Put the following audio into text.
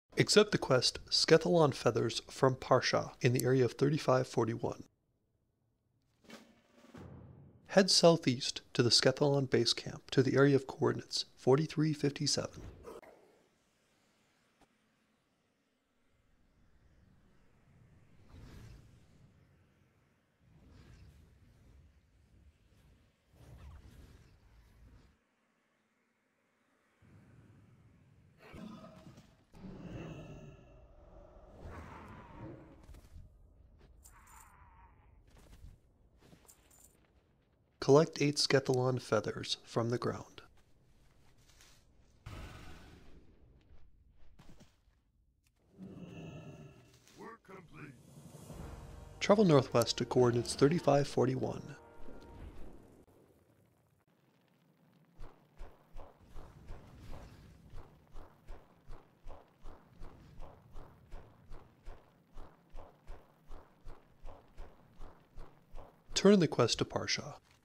Accept the quest Skethalon Feathers from Parsha in the area of 3541. Head southeast to the Skethalon base camp to the area of coordinates 4357. Collect 8 Skethalon feathers from the ground. Work complete. Travel northwest to coordinates 3541. Turn the quest to Parsha.